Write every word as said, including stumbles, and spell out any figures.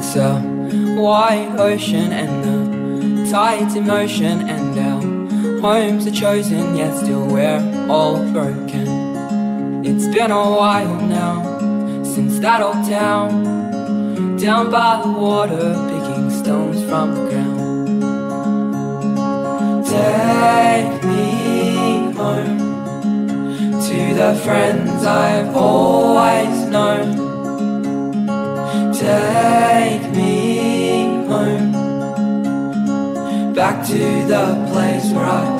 It's a wide ocean and the tides in motion, and our homes are chosen, yet still we're all broken. It's been a while now since that old town, down by the water, picking stones from the ground. Take me home to the friends I've always known. Take me home back to the place where I